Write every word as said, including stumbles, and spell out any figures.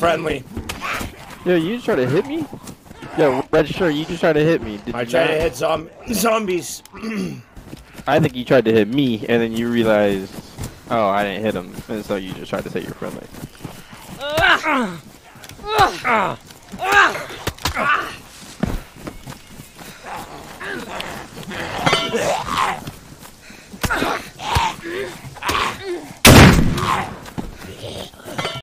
friendly. Yo, you just tried to hit me? Yo, red shirt, you just tried to hit me. Did I you tried not? to hit zom zombies. I think you tried to hit me, and then you realized, oh, I didn't hit him, and so you just tried to say you're friendly.